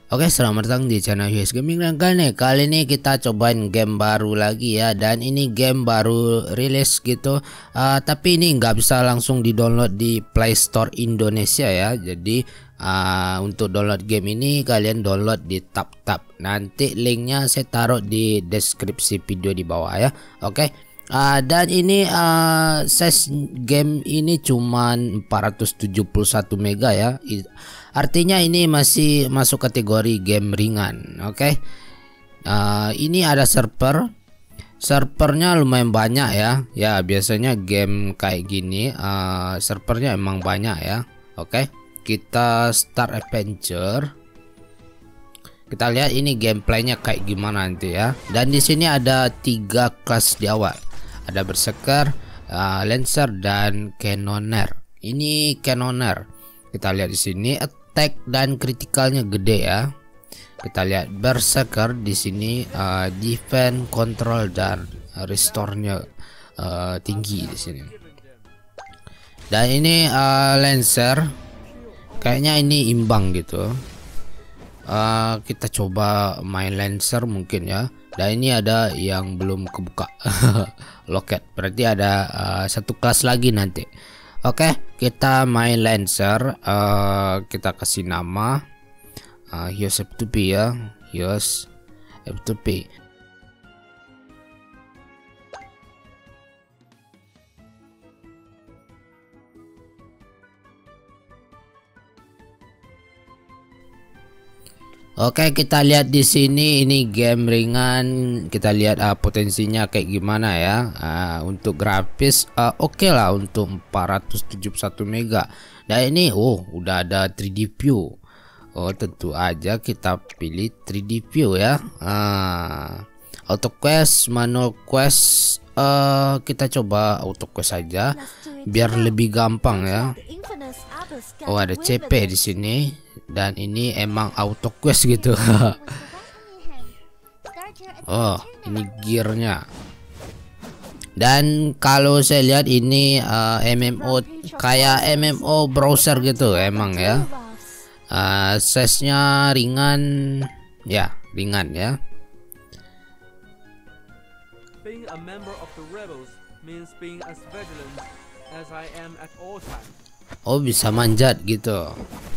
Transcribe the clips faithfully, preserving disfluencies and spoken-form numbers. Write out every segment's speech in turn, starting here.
Oke, selamat datang di channel Hyus Gaming. Dan kali ini, kali ini kita cobain game baru lagi ya. Dan ini game baru rilis gitu. Uh, tapi ini nggak bisa langsung di download di Play Store Indonesia ya. Jadi uh, untuk download game ini kalian download di TapTap. Nanti linknya saya taruh di deskripsi video di bawah ya. Oke. Uh, dan ini uh, size game ini cuman empat ratus tujuh puluh satu mega ya. Artinya ini masih masuk kategori game ringan. Oke. Okay? Uh, ini ada server. Servernya lumayan banyak ya. Ya biasanya game kayak gini uh, servernya emang banyak ya. Oke. Okay? Kita start adventure. Kita lihat ini gameplaynya kayak gimana nanti ya. Dan di sini ada tiga kelas di awal. Ada berserker, uh, lancer dan cannoneer. Ini cannoneer. Kita lihat di sini attack dan kritikalnya gede ya. Kita lihat berserker di sini uh, defense, control dan restore-nya uh, tinggi di sini. Dan ini uh, lancer. Kayaknya ini imbang gitu. Uh, kita coba main lancer mungkin ya. Dan ini ada yang belum kebuka loket, berarti ada uh, satu kelas lagi nanti. Oke, kita main lancer. Uh, kita kasih nama uh, Hyus F two P ya, Hyus F two P. Oke, kita lihat di sini ini game ringan. Kita lihat uh, potensinya kayak gimana ya. Uh, untuk grafis uh, oke okay lah untuk empat ratus tujuh puluh satu mega. Dan ini oh udah ada three D view. Oh tentu aja kita pilih three D view ya. Uh, auto quest, manual quest. Uh, kita coba auto quest saja biar lebih gampang ya. Oh ada C P di sini. Dan ini emang auto quest gitu. Oh ini gearnya. Dan kalau saya lihat ini uh, M M O kayak M M O browser gitu emang ya. uh, size nya ringan ya, ringan ya. Being a member of the rebels means being as vigilant as I am at all times. Oh bisa manjat gitu.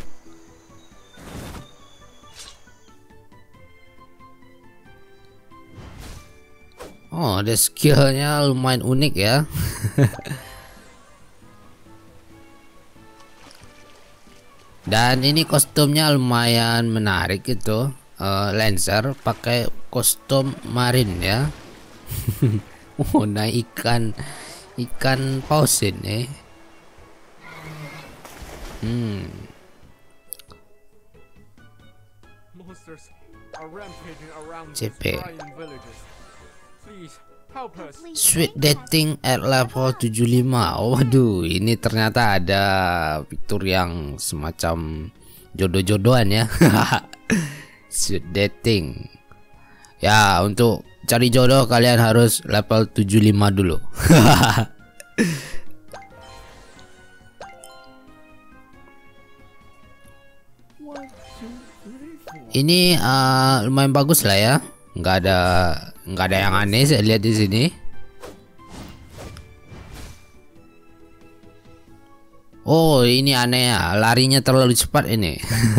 Oh ada skillnya lumayan unik ya. Dan ini kostumnya lumayan menarik gitu. uh, Lancer pakai kostum marine ya. Oh naik ikan ikan paus ini. Hmm. C P. Sweet dating at level tujuh puluh lima. Oh, waduh, ini ternyata ada fitur yang semacam jodoh-jodohan ya. Sweet dating. Ya, untuk cari jodoh kalian harus level tujuh puluh lima dulu. Ini uh, lumayan bagus lah ya. Nggak ada nggak ada yang aneh saya lihat di sini. Oh ini aneh ya, larinya terlalu cepat ini.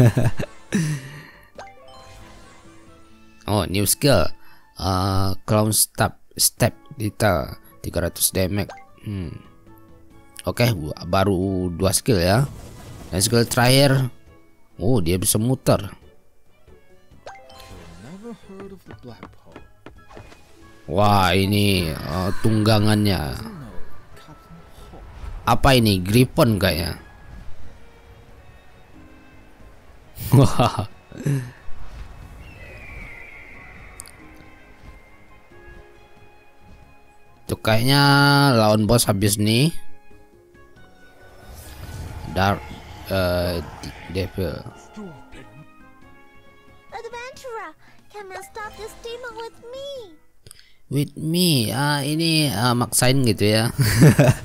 Oh new skill, uh, clown step step detail tiga ratus damage. Hmm. Oke, okay, baru dua skill ya. Dan skill terakhir, oh dia bisa muter. Wah ini uh, tunggangannya. Apa ini? Griffon kayaknya. Wah. Tuh kayaknya lawan bos habis nih. Dark uh, Devil. With me, ah ini uh, maksain gitu ya.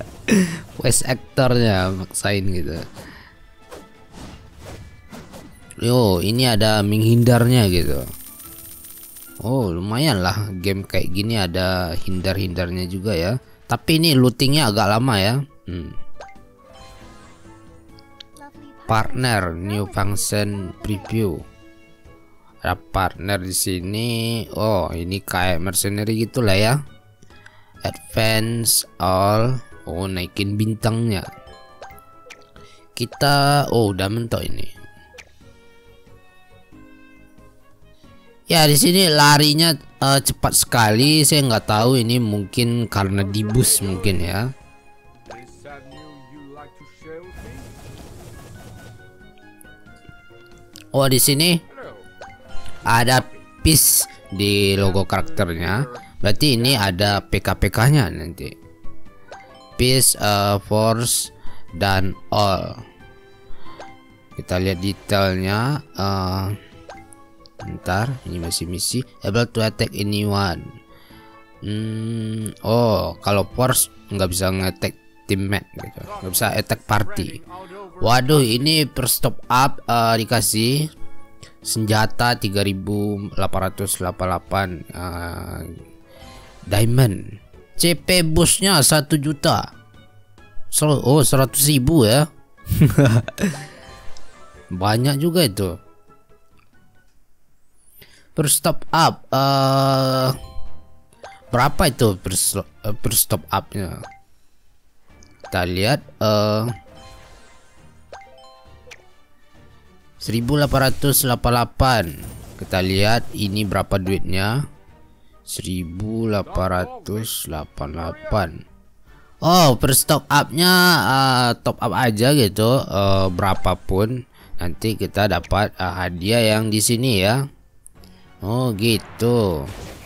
Voice actornya maksain gitu. Yo, ini ada menghindarnya gitu. Oh, lumayan lah game kayak gini ada hindar-hindarnya juga ya. Tapi ini lootingnya agak lama ya. Hmm. Partner new function preview. Ada partner di sini. Oh, ini kayak mercenary gitulah ya. Advance all. Oh, naikin bintangnya. Kita oh udah mentok ini. Ya di sini larinya uh, cepat sekali. Saya nggak tahu ini mungkin karena di boost mungkin ya. Oh di sini ada piece di logo karakternya. Berarti ini ada P K P K-nya nanti. Piece, uh, force dan all. Kita lihat detailnya. Uh, Ntar ini masih misi able to attack anyone. Hmm, oh kalau force nggak bisa nge-attack teammate gitu, nggak bisa attack party. Waduh, ini per stop up uh, dikasih senjata tiga ribu delapan ratus delapan puluh delapan uh, diamond. C P boostnya satu juta. So, oh seratus ribu ya. Banyak juga itu. Per stop up uh, berapa itu per, uh, per stop upnya? Kita lihat uh, seribu delapan ratus delapan puluh delapan. Kita lihat ini berapa duitnya. seribu delapan ratus delapan puluh delapan. Oh, per stop upnya uh, top up aja gitu, uh, berapapun nanti kita dapat uh, hadiah yang di sini ya. Oh gitu.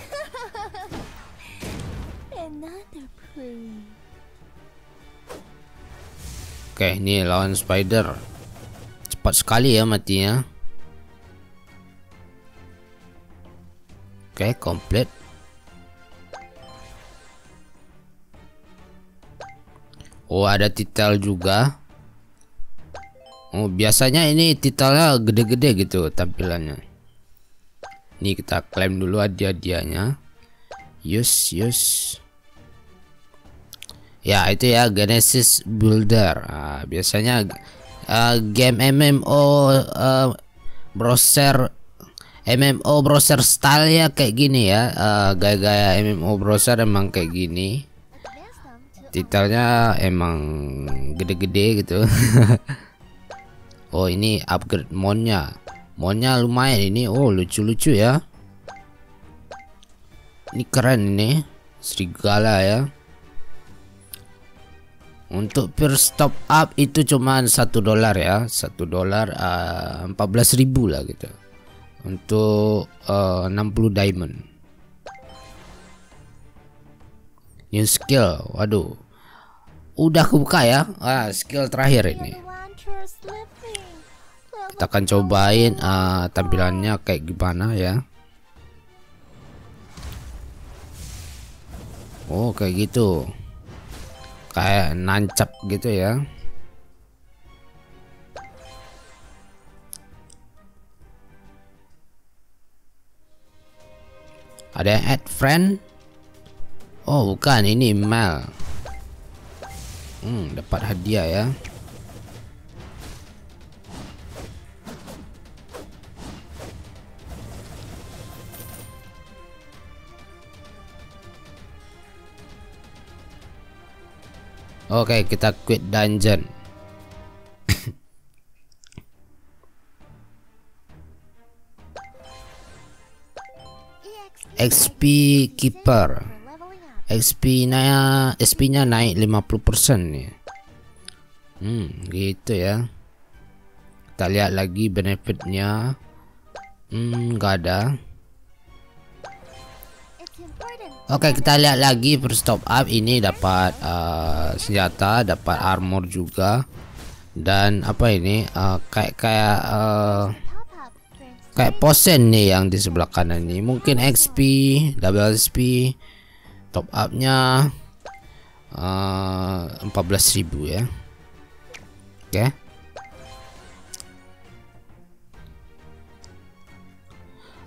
Oke, ini lawan spider. Cepat sekali ya matinya. Oke, komplit. Oh, ada titel juga. Oh, biasanya ini titelnya gede-gede gitu tampilannya. Ini kita klaim dulu hadiah-hadiahnya. Use, use. Ya itu ya Genesis Builder. Nah, biasanya uh, game M M O uh, browser M M O browser style ya kayak gini ya. Uh, gaya-gaya M M O browser emang kayak gini. Titelnya emang gede-gede gitu. Oh ini upgrade monnya. Monnya lumayan ini. Oh lucu-lucu ya. Ini keren ini. Serigala ya. Untuk per stop up itu cuma satu dolar ya. Satu dolar uh, empat belas ribu lah gitu. Untuk uh, enam puluh diamond. New skill. Waduh. Udah kebuka ya. Ah, skill terakhir ini. Kita akan cobain uh, tampilannya kayak gimana ya. Oh kayak gitu. Kayak nancap gitu ya. Ada yang add friend. Oh bukan, ini Mel. Hmm, dapat hadiah ya. Oke, kita quit dungeon. X P keeper. X P-nya X P-nya naik lima puluh persen nih. Hmm, gitu ya. Kita lihat lagi benefitnya. Hmm, nggak ada. Oke, kita lihat lagi per stop up ini dapat uh, senjata, dapat armor juga, dan apa ini uh, kayak kayak uh, kayak posen nih yang di sebelah kanan ini. Mungkin X P, double X P, top upnya uh, empat belas ribu ya. Oke.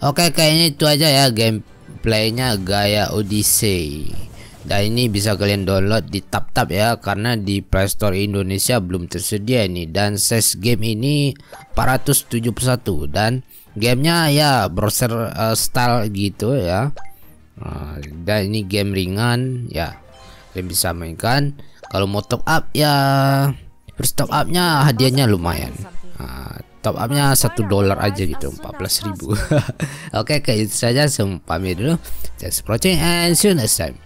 Oke, kayaknya itu aja ya gameplaynya Gaia Odyssey. Dan ini bisa kalian download di TapTap ya, karena di Play Store Indonesia belum tersedia ini. Dan size game ini empat ratus tujuh puluh satu dan gamenya ya browser uh, style gitu ya. Uh, dan ini game ringan ya, kalian bisa mainkan. Kalau mau top up ya, first top upnya hadiahnya lumayan. Uh, top upnya satu dolar aja gitu, empat belas ribu. Oke, kayak itu saja. Saya pamit dulu. Thanks for watching and see you next time.